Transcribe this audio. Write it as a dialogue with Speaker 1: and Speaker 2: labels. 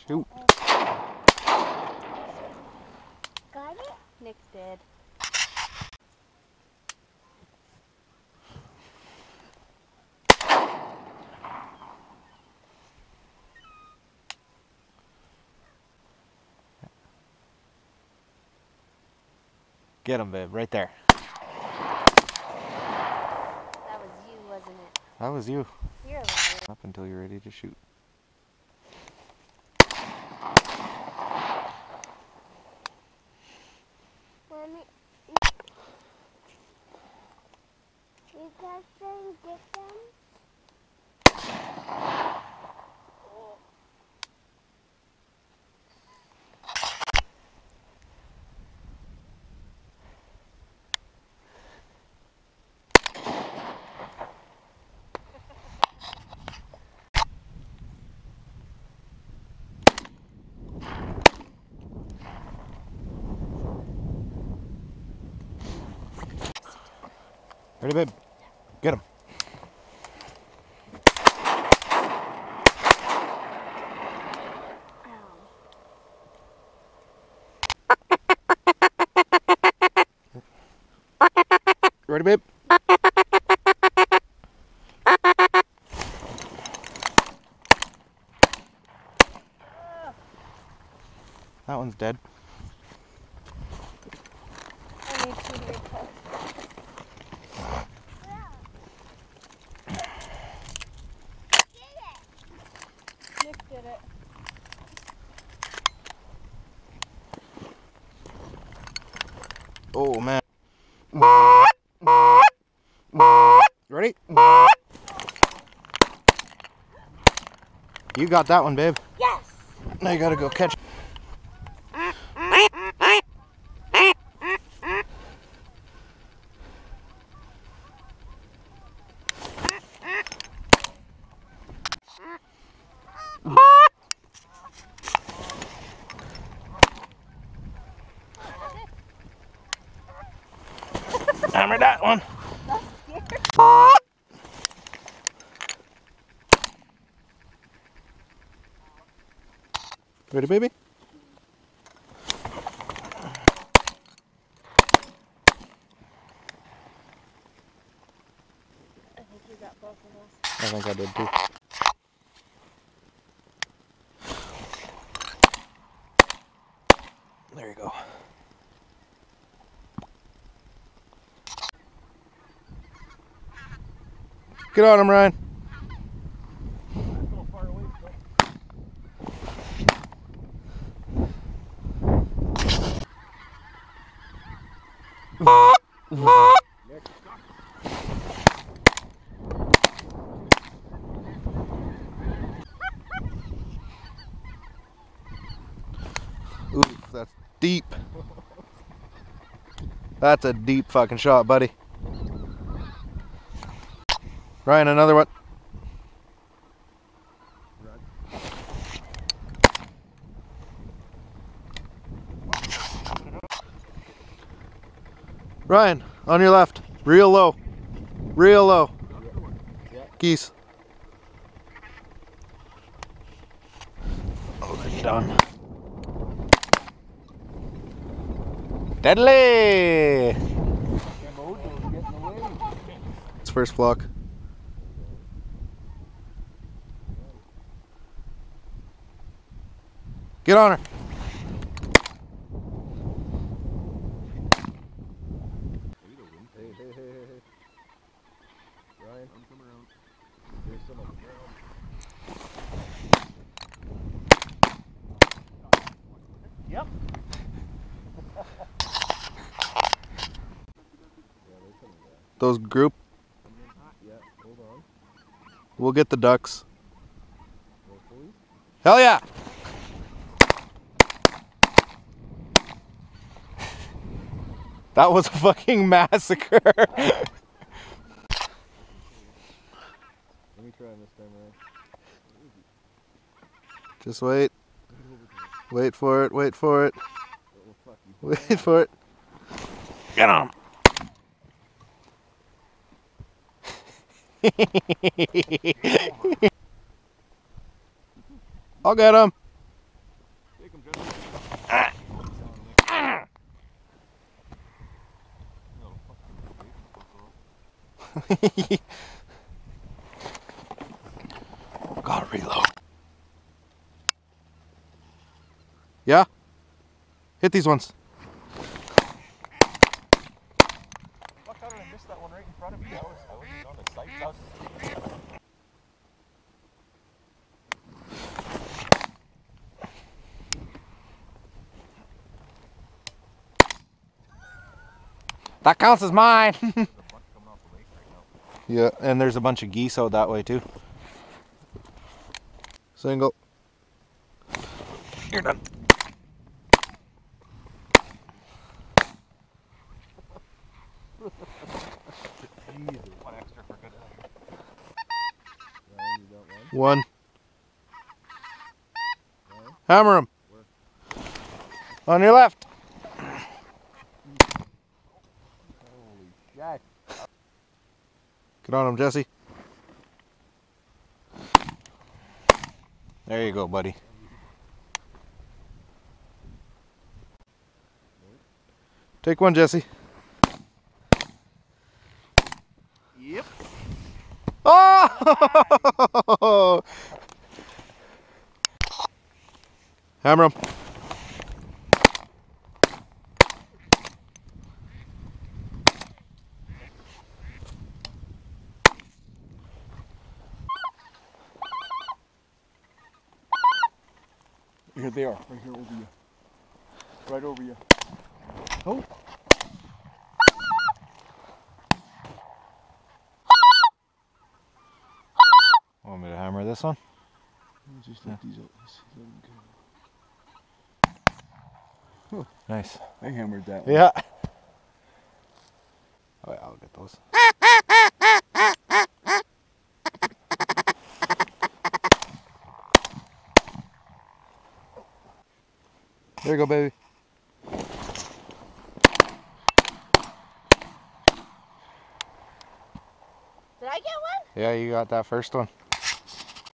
Speaker 1: Shoot.
Speaker 2: Got it?
Speaker 3: Nick did.
Speaker 1: Get him, babe, right there.
Speaker 3: That was you, wasn't it?
Speaker 1: That was you.
Speaker 3: You're a liar.
Speaker 1: Up until you're ready to shoot.
Speaker 2: Mommy, you guys can get them?
Speaker 1: Ready, babe? Get him. Ready, babe? That one's dead.
Speaker 3: I need you to be close. Nick did it.
Speaker 1: Oh, man. Ready? You got that one, babe.
Speaker 3: Yes!
Speaker 1: Now you gotta go catch. Hammer that one.
Speaker 3: That's scary.
Speaker 1: Ready, baby?
Speaker 3: I think you got both of those.
Speaker 1: I think I did too. There you go. Get on him, Ryan. Ooh, that's deep. That's a deep fucking shot, buddy. Ryan, another one. Ryan, on your left. Real low. Real low. Geese. Oh, they're done. Deadly! It's first flock. Get on her. Hey. Ryan, I'm coming around. There's some on the ground. Yep. Those group. Yeah, hold on. We'll get the ducks. Hell yeah! That was a fucking massacre. Let me try this time around. Just wait. Wait for it, wait for it. Wait for it. Get on. I'll get him. Gotta reload. Yeah? Hit these ones.
Speaker 4: Fuck, how did I miss that one right in front of me? I wasn't on the sights.
Speaker 1: That counts as mine.
Speaker 4: There's a bunch coming off the lake right now.
Speaker 1: Yeah, and there's a bunch of geese out that way too. Single. You're done.
Speaker 4: Jesus. One extra for good.
Speaker 1: Ryan, you got one? Hammer him. On your left.
Speaker 4: Holy shit.
Speaker 1: Get on him, Jesse. There you go, buddy. Take one, Jesse.
Speaker 4: Yep.
Speaker 1: Oh! Hammer him.
Speaker 4: Here they are, right here over you. Right over you. Oh.
Speaker 1: Want me to hammer this one?
Speaker 4: Just let these out.
Speaker 1: Huh. Nice.
Speaker 4: I hammered that one.
Speaker 1: Yeah. Oh, yeah, I'll get those. There you go, baby.
Speaker 3: Did I get one?
Speaker 1: Yeah, you got that first one.